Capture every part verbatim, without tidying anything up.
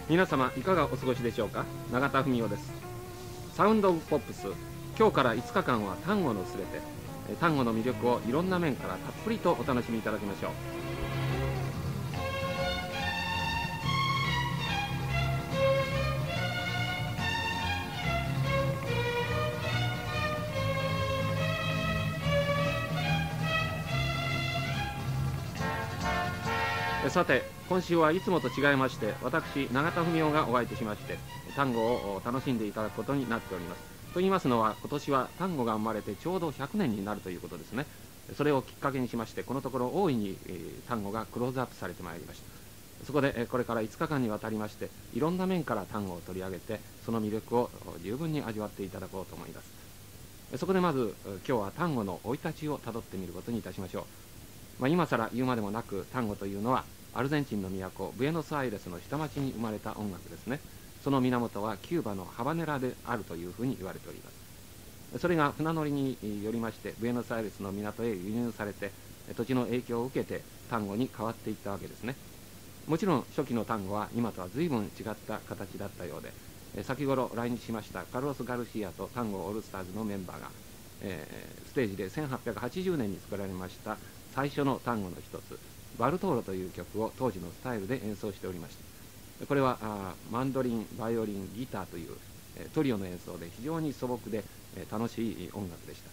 皆様いかがお過ごしでしょうか。永田文夫です。サウンドオブポップス、今日からいつかかんは単語のすべて、単語の魅力をいろんな面からたっぷりとお楽しみいただきましょう。さて、今週はいつもと違いまして、私永田文夫がお相手しまして単語を楽しんでいただくことになっております。と言いますのは、今年は単語が生まれてちょうどひゃくねんになるということですね。それをきっかけにしまして、このところ大いに、えー、単語がクローズアップされてまいりました。そこで、えー、これからいつかかんにわたりまして、いろんな面から単語を取り上げて、その魅力を十分に味わっていただこうと思います。そこでまず今日は単語の生い立ちをたどってみることにいたしましょう。まあ、今更言うまでもなく、単語というのはアルゼンチンの都ブエノスアイレスの下町に生まれた音楽ですね。その源はキューバのハバネラであるというふうに言われております。それが船乗りによりましてブエノスアイレスの港へ輸入されて、土地の影響を受けて単語に変わっていったわけですね。もちろん初期の単語は今とは随分違った形だったようで、先頃来日しましたカルロス・ガルシアと単語オールスターズのメンバーが、えー、ステージでせんはっぴゃくはちじゅうねんに作られました最初の単語の一つ、バルトーロという曲を当時のスタイルで演奏しておりました。これはあマンドリン、バイオリン、ギターという、えー、トリオの演奏で非常に素朴で、えー、楽しい音楽でした。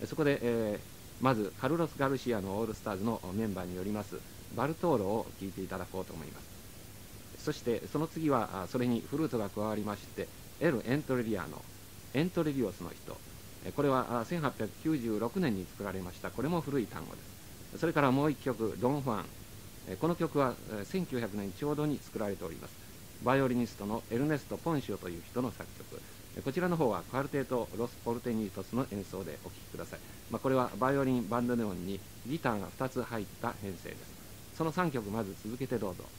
そこで、えー、まずカルロス・ガルシアのオールスターズのメンバーによりますバルトーロを聴いていただこうと思います。そしてその次はそれにフルートが加わりまして、エル・エントレリアのエントレリオスの人、これはせんはっぴゃくきゅうじゅうろくねんに作られました。これも古い単語です。それからもう一曲、ドン・ファン。この曲はせんきゅうひゃくねんちょうどに作られております。バイオリニストのエルネスト・ポンシオという人の作曲。こちらの方はカルテート・ロス・ポルテニートスの演奏でお聴きください。まあ、これはバイオリン、バンドネオンにギターがふたつ入った編成です。そのさんきょくまず続けてどうぞ。